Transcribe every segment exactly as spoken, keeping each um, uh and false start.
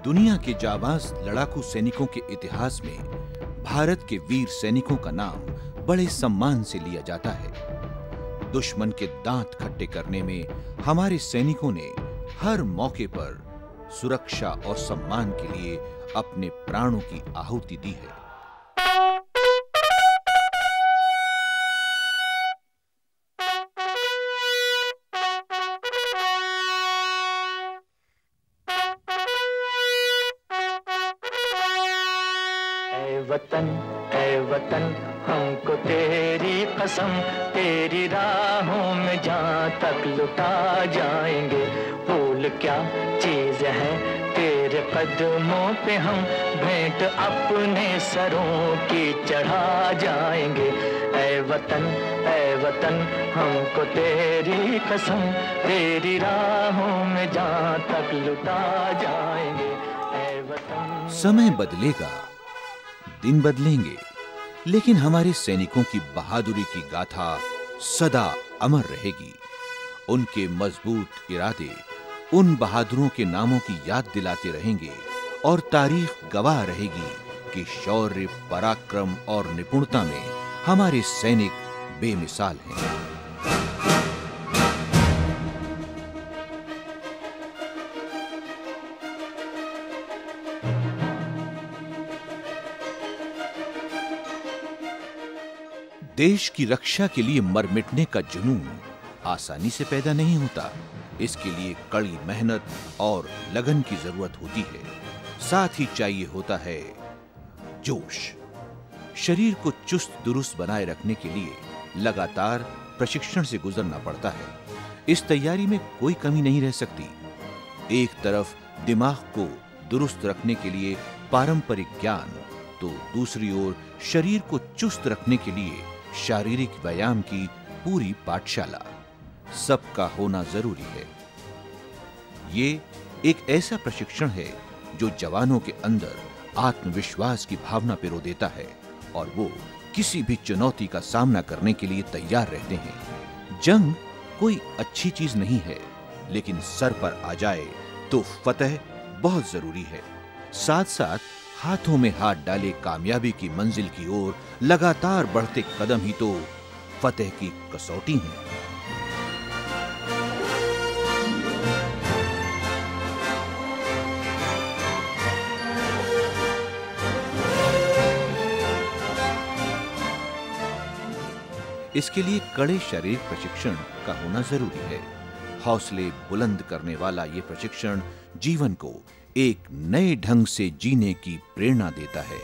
दुनिया के जाबाज लड़ाकू सैनिकों के इतिहास में भारत के वीर सैनिकों का नाम बड़े सम्मान से लिया जाता है। दुश्मन के दांत खट्टे करने में हमारे सैनिकों ने हर मौके पर सुरक्षा और सम्मान के लिए अपने प्राणों की आहुति दी है। वतन ऐ वतन हमको तेरी कसम, तेरी राहों में जहाँ तक लुटा जाएंगे। भूल क्या चीज है तेरे कदमों पे हम भेंट अपने सरों की चढ़ा जाएंगे। ऐ वतन ऐ वतन हमको तेरी कसम, तेरी राहों में जहाँ तक लुटा जाएंगे। ऐ वतन। समय बदलेगा, दिन बदलेंगे, लेकिन हमारे सैनिकों की बहादुरी की गाथा सदा अमर रहेगी। उनके मजबूत इरादे उन बहादुरों के नामों की याद दिलाते रहेंगे और तारीख गवाह रहेगी कि शौर्य, पराक्रम और निपुणता में हमारे सैनिक बेमिसाल हैं। देश की रक्षा के लिए मर मिटने का जुनून आसानी से पैदा नहीं होता। इसके लिए कड़ी मेहनत और लगन की जरूरत होती है। साथ ही चाहिए होता है जोश। शरीर को चुस्त दुरुस्त बनाए रखने के लिए लगातार प्रशिक्षण से गुजरना पड़ता है। इस तैयारी में कोई कमी नहीं रह सकती। एक तरफ दिमाग को दुरुस्त रखने के लिए पारंपरिक ज्ञान, तो दूसरी ओर शरीर को चुस्त रखने के लिए शारीरिक व्यायाम की पूरी पाठशाला। सबका होना जरूरी है। ये एक ऐसा प्रशिक्षण है जो जवानों के अंदर आत्मविश्वास की भावना पिरो देता है और वो किसी भी चुनौती का सामना करने के लिए तैयार रहते हैं। जंग कोई अच्छी चीज नहीं है, लेकिन सर पर आ जाए तो फतह बहुत जरूरी है। साथ साथ हाथों में हाथ डाले कामयाबी की मंजिल की ओर लगातार बढ़ते कदम ही तो फतेह की कसौटी हैं। इसके लिए कड़े शारीरिक प्रशिक्षण का होना जरूरी है। हौसले बुलंद करने वाला ये प्रशिक्षण जीवन को एक नए ढंग से जीने की प्रेरणा देता है।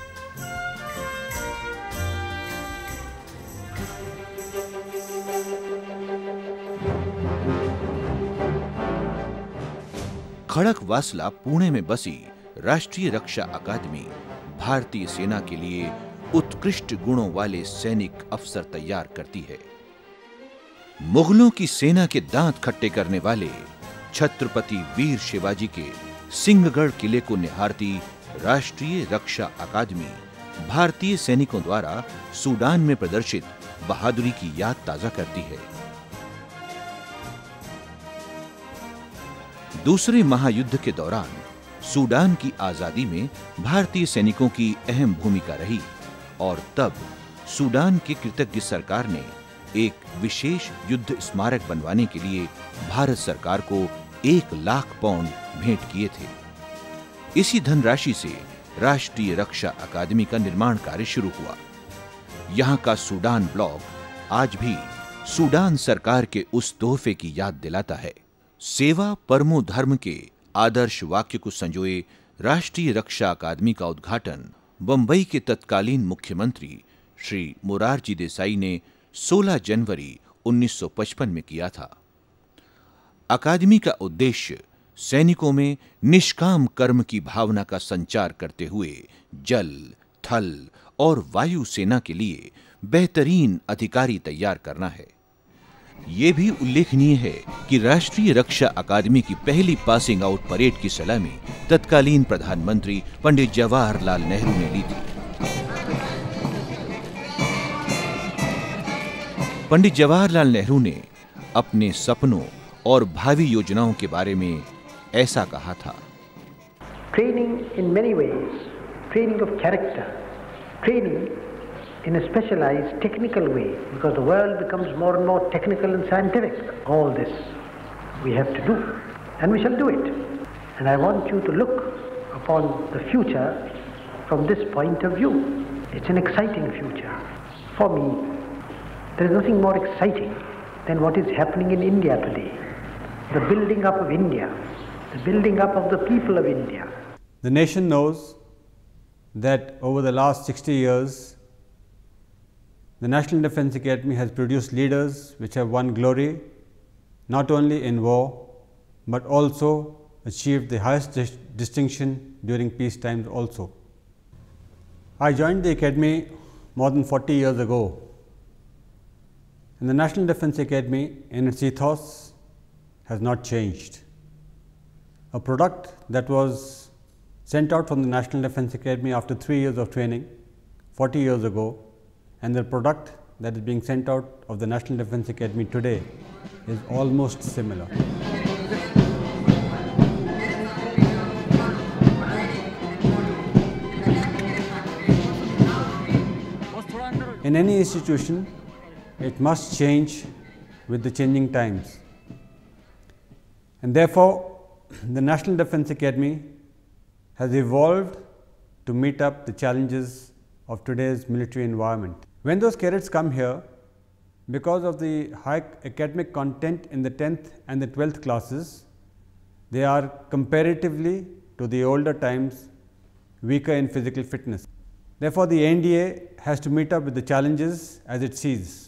खड़कवासला पुणे में बसी राष्ट्रीय रक्षा अकादमी भारतीय सेना के लिए उत्कृष्ट गुणों वाले सैनिक अफसर तैयार करती है। मुगलों की सेना के दांत खट्टे करने वाले छत्रपति वीर शिवाजी के सिंहगढ़ किले को निहारती राष्ट्रीय रक्षा अकादमी भारतीय सैनिकों द्वारा सूडान में प्रदर्शित बहादुरी की याद ताजा करती है। दूसरे महायुद्ध के दौरान सूडान की आजादी में भारतीय सैनिकों की अहम भूमिका रही और तब सूडान की कृतज्ञ सरकार ने एक विशेष युद्ध स्मारक बनवाने के लिए भारत सरकार को एक लाख पाउंड भेंट किए थे। इसी धनराशि से राष्ट्रीय रक्षा अकादमी का निर्माण कार्य शुरू हुआ। यहां का सूडान ब्लॉक आज भी सूडान सरकार के उस तोहफे की याद दिलाता है। सेवा परमो धर्म के आदर्श वाक्य को संजोए राष्ट्रीय रक्षा अकादमी का उद्घाटन बंबई के तत्कालीन मुख्यमंत्री श्री मोरारजी देसाई ने सोलह जनवरी उन्नीस सौ पचपन में किया था। अकादमी का उद्देश्य सैनिकों में निष्काम कर्म की भावना का संचार करते हुए जल, थल और वायु सेना के लिए बेहतरीन अधिकारी तैयार करना है। यह भी उल्लेखनीय है कि राष्ट्रीय रक्षा अकादमी की पहली पासिंग आउट परेड की सलामी तत्कालीन प्रधानमंत्री पंडित जवाहरलाल नेहरू ने ली थी। पंडित जवाहरलाल नेहरू ने अपने सपनों और भावी योजनाओं के बारे में ऐसा कहा था। training in many ways, training of character, training in a specialized technical way, because the world becomes more and more technical and scientific. All this we have to do, and we shall do it. And I want you to look upon the future from this point of view. It's an exciting future. For me, there is nothing more exciting than what is happening in India today. The building up of India, the building up of the people of India. The nation knows that over the last sixty years, the National Defence Academy has produced leaders which have won glory not only in war, but also achieved the highest dis distinction during peace times also. I joined the Academy more than forty years ago, and the National Defence Academy in its ethos has not changed. A product that was sent out from the National Defence Academy after three years of training forty years ago, and the product that is being sent out of the National Defence Academy today is almost similar. In any institution, it must change with the changing times. And therefore, the National Defence Academy has evolved to meet up the challenges of today's military environment. When those cadets come here, because of the high academic content in the tenth and the twelfth classes, they are comparatively to the older times weaker in physical fitness. Therefore, the N D A has to meet up with the challenges as it sees.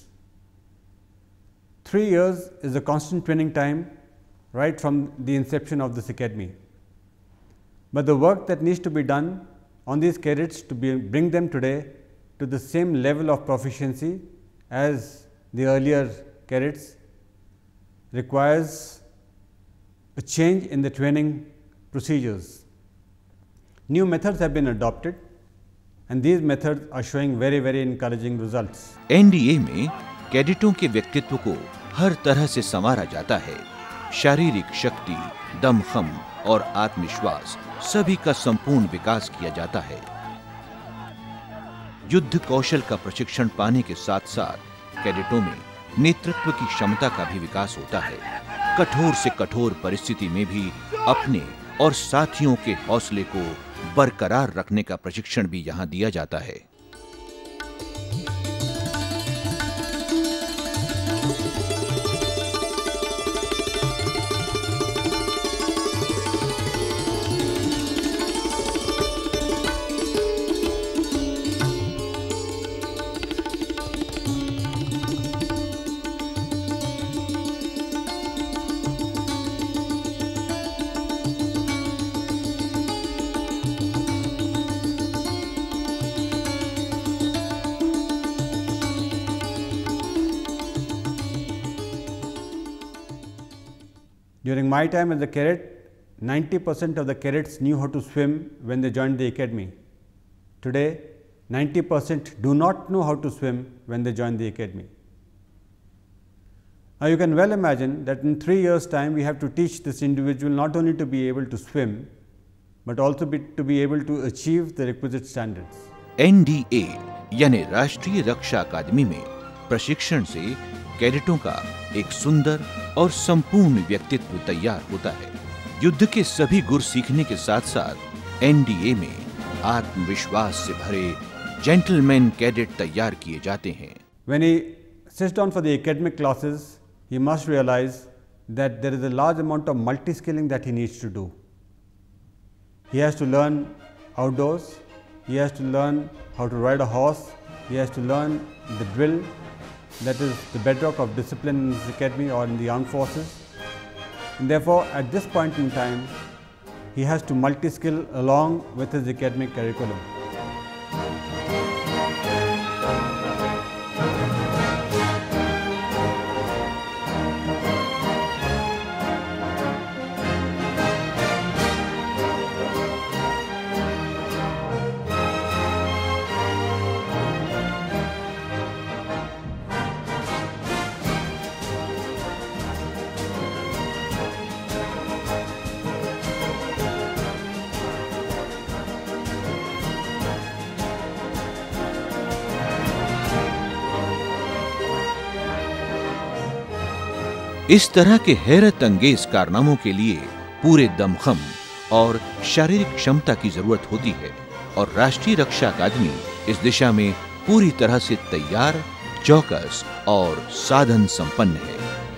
Three years is a constant training time right from the inception of this academy. But the work that needs to be done on these cadets to be, bring them today to the same level of proficiency as the earlier cadets requires a change in the training procedures. New methods have been adopted, and these methods are showing very very encouraging results. N D A में कैडेटों के व्यक्तित्व को हर तरह से संवारा जाता है। शारीरिक शक्ति, दमखम और आत्मविश्वास सभी का संपूर्ण विकास किया जाता है। युद्ध कौशल का प्रशिक्षण पाने के साथ साथ कैडेटों में नेतृत्व की क्षमता का भी विकास होता है। कठोर से कठोर परिस्थिति में भी अपने और साथियों के हौसले को बरकरार रखने का प्रशिक्षण भी यहां दिया जाता है। During my time as a cadet, ninety percent of the cadets knew how to swim when they joined the academy. Today, ninety percent do not know how to swim when they join the academy. Now, you can well imagine that in three years' time, we have to teach this individual not only to be able to swim, but also be, to be able to achieve the requisite standards. N D A यानी राष्ट्रीय रक्षा अकादमी में प्रशिक्षण से कैडेटों का एक सुंदर और संपूर्ण व्यक्तित्व तैयार होता है। युद्ध के सभी गुर सीखने के साथ साथ N D A में आत्मविश्वास से भरे जेंटलमैन कैडेट तैयार किए जाते हैं। When he sits down for the academic classes, he must realize that there is a large amount of multi-skilling that he needs to do. He has to learn outdoors, he has to learn how to ride a horse, he has to learn the drill, that is the bedrock of discipline in this academy or in the armed forces. And therefore, at this point in time, he has to multi-skill along with his academic curriculum. इस तरह के हैरत अंगेज कारनामों के लिए पूरे दमखम और शारीरिक क्षमता की जरूरत होती है और राष्ट्रीय रक्षा अकादमी इस दिशा में पूरी तरह से तैयार, चौकस और साधन संपन्न है।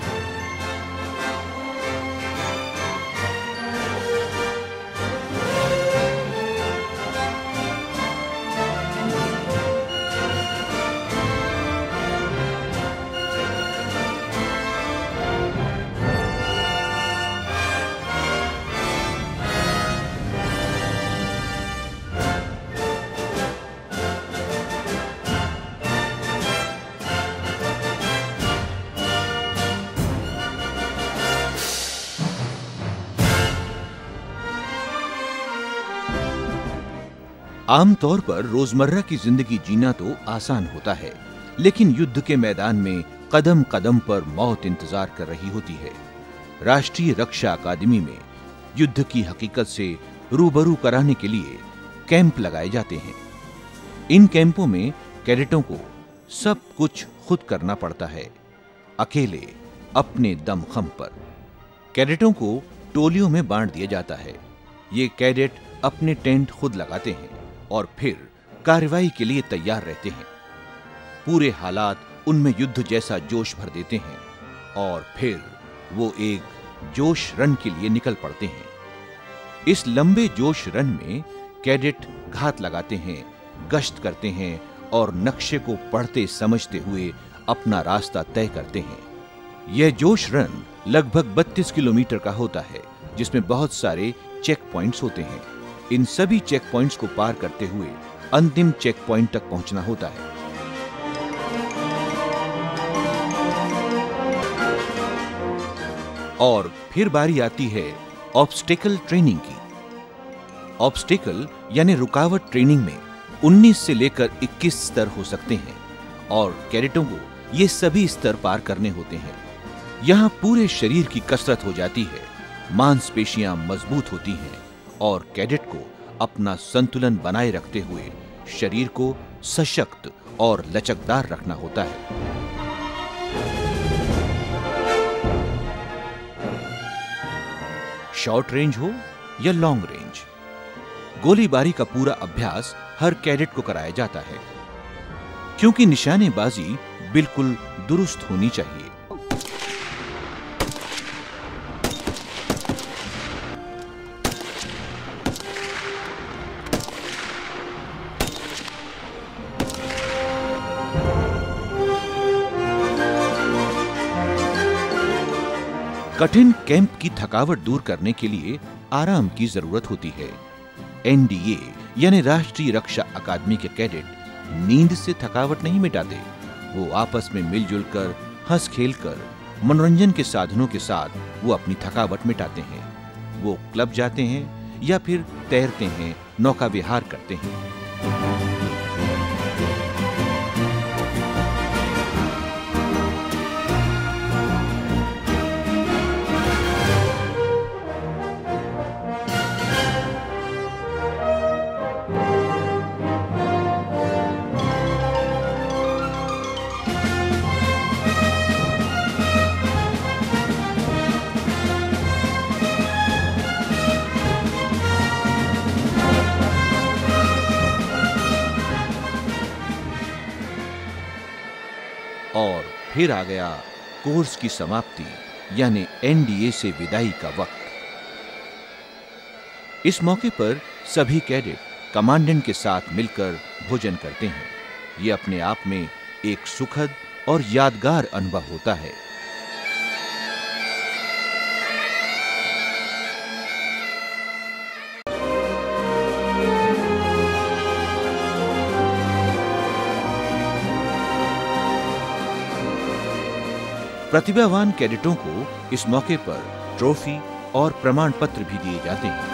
आमतौर पर रोजमर्रा की जिंदगी जीना तो आसान होता है, लेकिन युद्ध के मैदान में कदम कदम पर मौत इंतजार कर रही होती है। राष्ट्रीय रक्षा अकादमी में युद्ध की हकीकत से रूबरू कराने के लिए कैंप लगाए जाते हैं। इन कैंपों में कैडेटों को सब कुछ खुद करना पड़ता है, अकेले अपने दमखम पर। कैडेटों को टोलियों में बांट दिया जाता है। ये कैडेट अपने टेंट खुद लगाते हैं और फिर कार्रवाई के लिए तैयार रहते हैं। पूरे हालात उनमें युद्ध जैसा जोश भर देते हैं और फिर वो एक जोश रन के लिए निकल पड़ते हैं। इस लंबे जोश रन में कैडेट घात लगाते हैं, गश्त करते हैं और नक्शे को पढ़ते समझते हुए अपना रास्ता तय करते हैं। यह जोश रन लगभग बत्तीस किलोमीटर का होता है, जिसमें बहुत सारे चेक पॉइंट्स होते हैं। इन सभी चेक पॉइंट्स को पार करते हुए अंतिम चेक पॉइंट तक पहुंचना होता है। और फिर बारी आती है ऑब्स्टेकल ट्रेनिंग की। ऑब्स्टेकल यानी रुकावट ट्रेनिंग में उन्नीस से लेकर इक्कीस स्तर हो सकते हैं और कैडेटों को ये सभी स्तर पार करने होते हैं। यहाँ पूरे शरीर की कसरत हो जाती है, मांसपेशियां मजबूत होती हैं और कैडेट को अपना संतुलन बनाए रखते हुए शरीर को सशक्त और लचकदार रखना होता है। शॉर्ट रेंज हो या लॉन्ग रेंज, गोलीबारी का पूरा अभ्यास हर कैडेट को कराया जाता है, क्योंकि निशानेबाजी बिल्कुल दुरुस्त होनी चाहिए। कठिन कैंप की थकावट दूर करने के लिए आराम की जरूरत होती है। एनडीए यानी राष्ट्रीय रक्षा अकादमी के कैडेट नींद से थकावट नहीं मिटाते। वो आपस में मिलजुल कर, हंस खेल कर, मनोरंजन के साधनों के साथ वो अपनी थकावट मिटाते हैं। वो क्लब जाते हैं या फिर तैरते हैं, नौका विहार करते हैं। और फिर आ गया कोर्स की समाप्ति यानी एनडीए से विदाई का वक्त। इस मौके पर सभी कैडेट कमांडेंट के साथ मिलकर भोजन करते हैं। यह अपने आप में एक सुखद और यादगार अनुभव होता है। प्रतिभावान कैडेटों को इस मौके पर ट्रॉफी और प्रमाण पत्र भी दिए जाते हैं।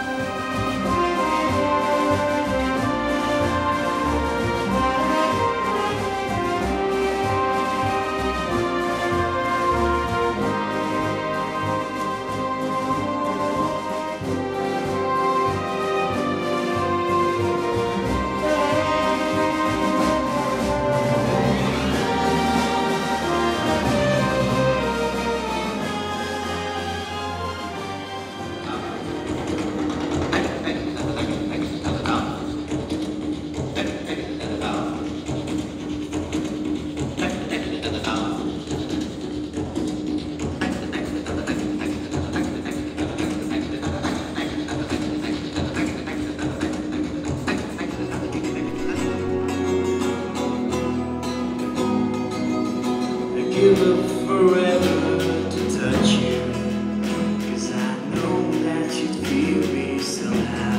give up forever to touch you, 'cause I know that you feel me somehow.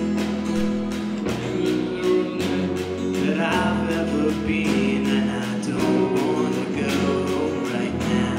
That I've ever been, and I don't want to go home right now.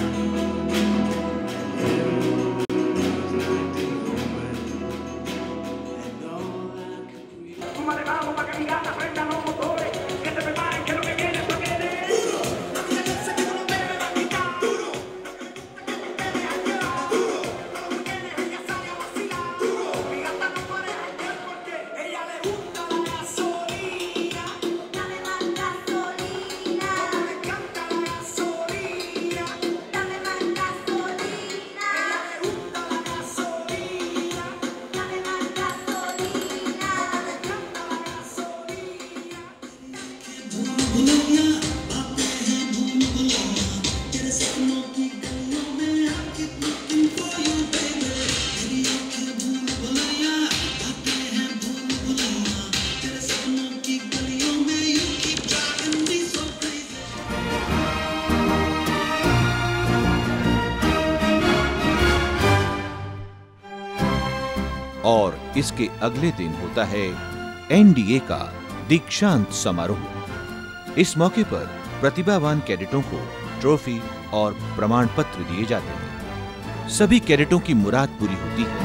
और इसके अगले दिन होता है एनडीए का दीक्षांत समारोह। इस मौके पर प्रतिभावान कैडेटों को ट्रॉफी और प्रमाण पत्र दिए जाते हैं। सभी कैडेटों की मुराद पूरी होती है।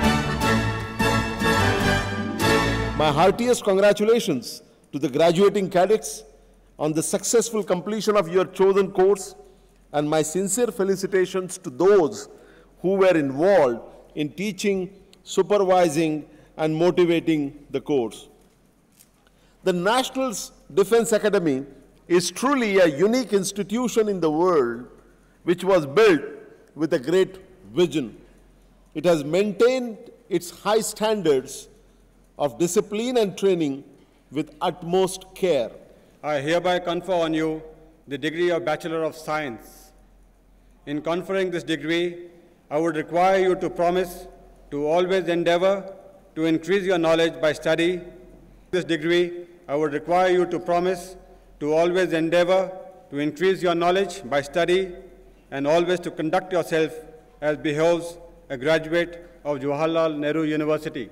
My heartiest congratulations to the graduating cadets on the successful completion of your chosen course, and my sincere felicitations to those who were involved in teaching, supervising, and motivating the course. The National Defense Academy is truly a unique institution in the world, which was built with a great vision. It has maintained its high standards of discipline and training with utmost care. I hereby confer on you the degree of Bachelor of Science. In conferring this degree, I would require you to promise to always endeavor to increase your knowledge by study. This degree, I would require you to promise to always endeavor to increase your knowledge by study and always to conduct yourself as behoves a graduate of Jawaharlal Nehru University.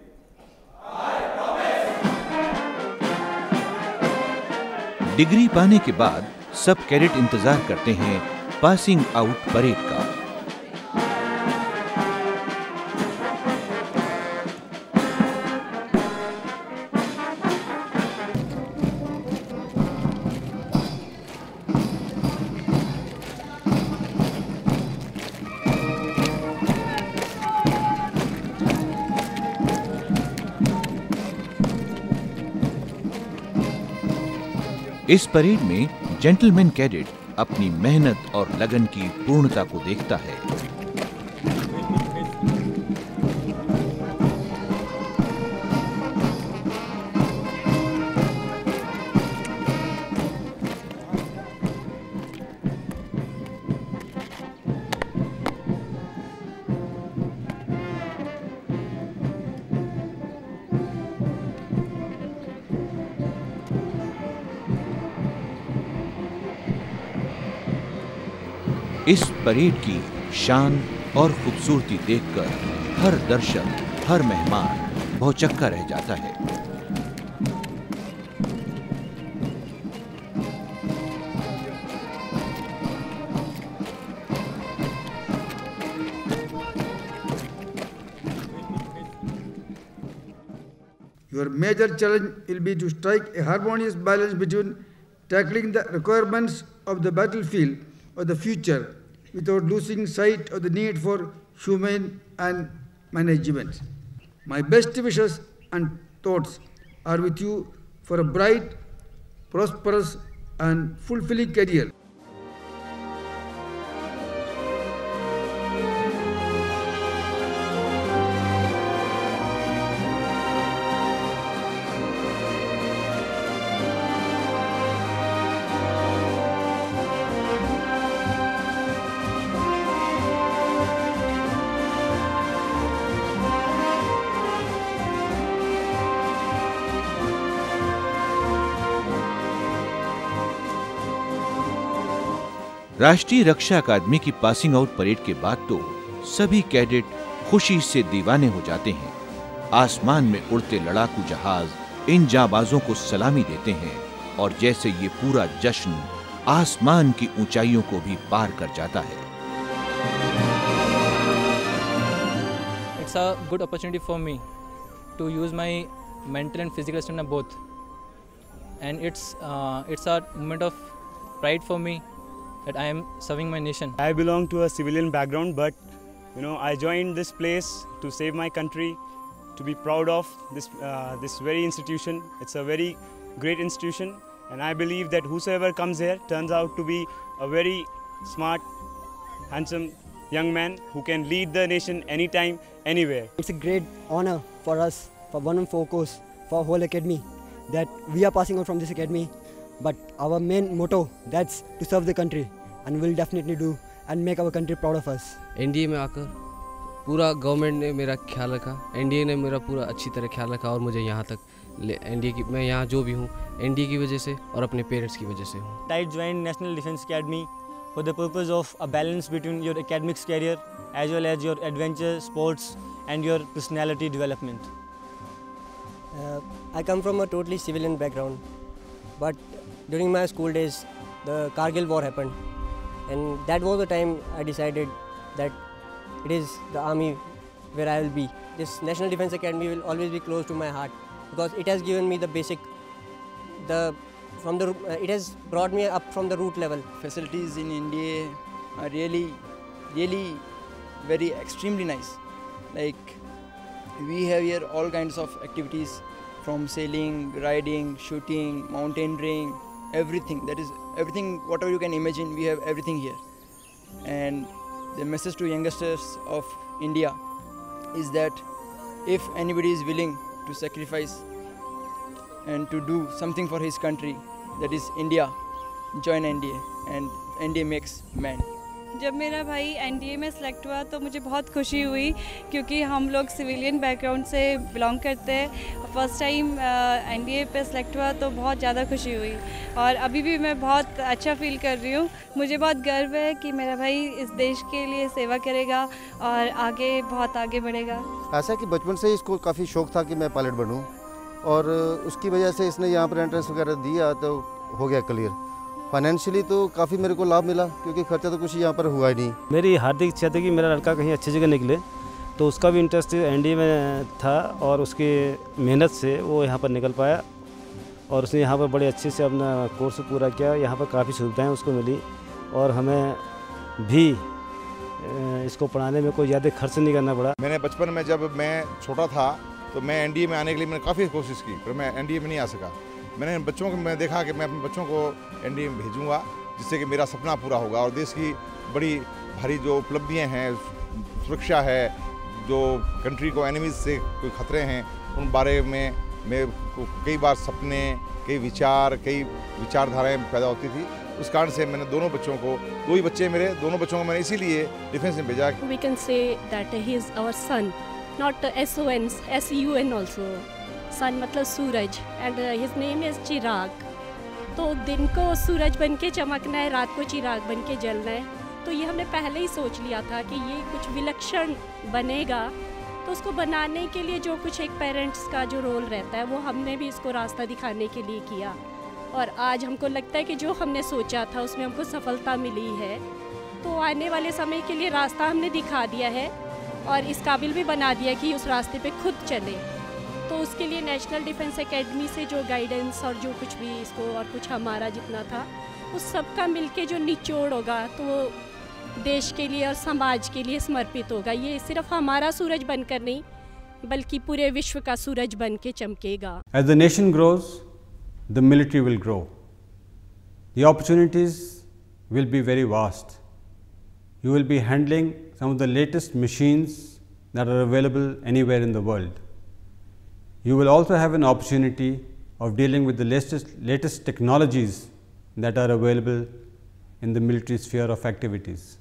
Degree पाने के बाद सब cadet इंतजार करते हैं passing out parade का। इस parade में जेंटलमैन कैडेट अपनी मेहनत और लगन की पूर्णता को देखता है। इस परेड की शान और खूबसूरती देखकर हर दर्शक, हर मेहमान भौचक्का रह जाता है। Your major challenge will be to strike a harmonious balance between tackling the requirements of the battlefield of the future without losing sight of the need for humane and management. My best wishes and thoughts are with you for a bright, prosperous, and fulfilling career. राष्ट्रीय रक्षा अकादमी की passing out parade के बाद तो सभी cadet खुशी से दीवाने हो जाते हैं। आसमान में उड़ते लड़ाकू जहाज इन जाबाजों को सलामी देते हैं और जैसे ये पूरा जश्न आसमान की ऊंचाइयों को भी पार कर जाता है। It's a good opportunity for me to use my mental and physical stamina both, and it's uh, it's a moment of pride for me that I am serving my nation. I belong to a civilian background, but you know I joined this place to save my country, to be proud of this uh, this very institution. It's a very great institution, and I believe that whosoever comes here turns out to be a very smart, handsome young man who can lead the nation anytime, anywhere. It's a great honor for us, for one and four course, for whole academy, that we are passing out from this academy. But our main motto, that's to serve the country, and we'll definitely do and make our country proud of us. NDA में आकर पूरा government ने मेरा ख्याल रखा, NDA ने मेरा पूरा अच्छी तरह ख्याल रखा और मुझे यहाँ तक एनडीए की, मैं यहाँ जो भी हूँ एनडीए की वजह से और अपने पेरेंट्स की वजह से हूँ। I joined National Defence Academy for the purpose of a balance between your academics career as well as your adventure, sports and your personality development. Uh, I come from a totally civilian background, but during my school days, the Kargil war happened, and that was the time I decided that it is the army where I will be. This National Defence Academy will always be close to my heart because it has given me the basic, the from the uh, it has brought me up from the root level. Facilities in India are really, really very extremely nice. Like we have here all kinds of activities from sailing, riding, shooting, mountaineering, everything. That is everything, whatever you can imagine, we have everything here. And the message to youngsters of India is that if anybody is willing to sacrifice and to do something for his country, that is India, join N D A, and N D A makes man. जब मेरा भाई NDA में select हुआ तो मुझे बहुत खुशी हुई क्योंकि हम लोग सिविलियन बैकग्राउंड से बिलोंग करते हैं। फर्स्ट टाइम एनडीए पे सेलेक्ट हुआ तो बहुत ज़्यादा खुशी हुई और अभी भी मैं बहुत अच्छा फील कर रही हूँ। मुझे बहुत गर्व है कि मेरा भाई इस देश के लिए सेवा करेगा और आगे बहुत आगे बढ़ेगा। ऐसा कि बचपन से इसको काफ़ी शौक़ था कि मैं पायलट बनूँ और उसकी वजह से इसने यहाँ पर एंट्रेंस वगैरह दिया तो हो गया क्लियर। फाइनेंशियली तो काफ़ी मेरे को लाभ मिला क्योंकि खर्चा तो कुछ यहाँ पर हुआ ही नहीं। मेरी हार्दिक इच्छा थी कि मेरा लड़का कहीं अच्छी जगह निकले, तो उसका भी इंटरेस्ट एनडीए में था और उसकी मेहनत से वो यहाँ पर निकल पाया और उसने यहाँ पर बड़े अच्छे से अपना कोर्स पूरा किया। यहाँ पर काफ़ी सुविधाएं उसको मिली और हमें भी इसको पढ़ाने में कोई ज़्यादा खर्च नहीं करना पड़ा। मैंने बचपन में जब मैं छोटा था तो मैं एनडीए में आने के लिए मैंने काफ़ी कोशिश की पर मैं एनडीए में नहीं आ सका। मैंने बच्चों को मैं देखा कि मैं अपने बच्चों को एनडीए में भेजूंगा जिससे कि मेरा सपना पूरा होगा और देश की बड़ी भारी जो उपलब्धियां हैं, सुरक्षा है, जो कंट्री को एनिमीज से कोई खतरे हैं, उन बारे में मैं कई बार सपने, कई विचार, कई विचारधाराएं पैदा होती थी। उस कारण से मैंने दोनों बच्चों को, दो ही बच्चे मेरे, दोनों बच्चों को मैंने इसीलिए डिफेंस में भेजा। We can say that he is our son, not S O N, S U N also. Sun मतलब सूरज and his name is Chirag. तो दिन को सूरज बन के चमकना है, रात को चिराग बन के जलना है। तो ये हमने पहले ही सोच लिया था कि ये कुछ विलक्षण बनेगा, तो उसको बनाने के लिए जो कुछ एक पेरेंट्स का जो रोल रहता है वो हमने भी इसको रास्ता दिखाने के लिए किया और आज हमको लगता है कि जो हमने सोचा था उसमें हमको सफलता मिली है। तो आने वाले समय के लिए रास्ता हमने दिखा दिया है और इस काबिल भी बना दिया कि उस रास्ते पे खुद चले। तो उसके लिए नेशनल डिफेंस एकेडमी से जो गाइडेंस और जो कुछ भी इसको और कुछ हमारा जितना था उस सब का मिलके जो निचोड़ होगा तो वो देश के लिए और समाज के लिए समर्पित होगा। ये सिर्फ हमारा सूरज बनकर नहीं बल्कि पूरे विश्व का सूरज बन के चमकेगा। As the nation grows, the military will grow. The opportunities will be very vast. You will be handling some of the latest machines that are available anywhere in the world. You will also have an opportunity of dealing with the latest, latest technologies that are available in the military sphere of activities.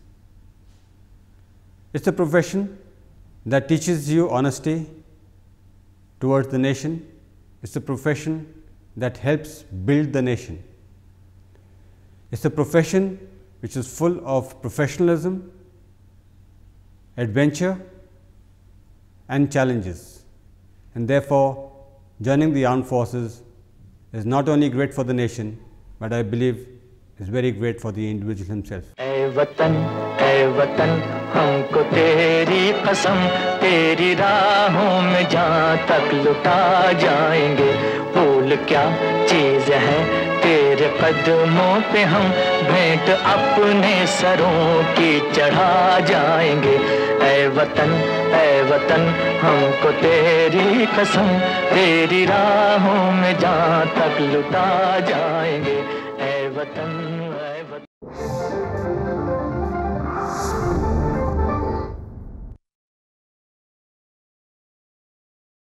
It's a profession that teaches you honesty towards the nation. It's a profession that helps build the nation. It's a profession which is full of professionalism, adventure and challenges, and therefore joining the armed forces is not only great for the nation, but I believe is very great for the individual himself. ऐ वतन ऐ वतन हमको तेरी कसम, तेरी राहों में जहाँ तक लुटा जाएंगे, भूल क्या चीज़ है तेरे कदमों पे हम भेंट अपने सरों की चढ़ा जाएंगे। ऐ वतन ऐ वतन हमको तेरी कसम, तेरी राहों में जहाँ तक लुटा जाएंगे। ऐ वतन ऐ वतन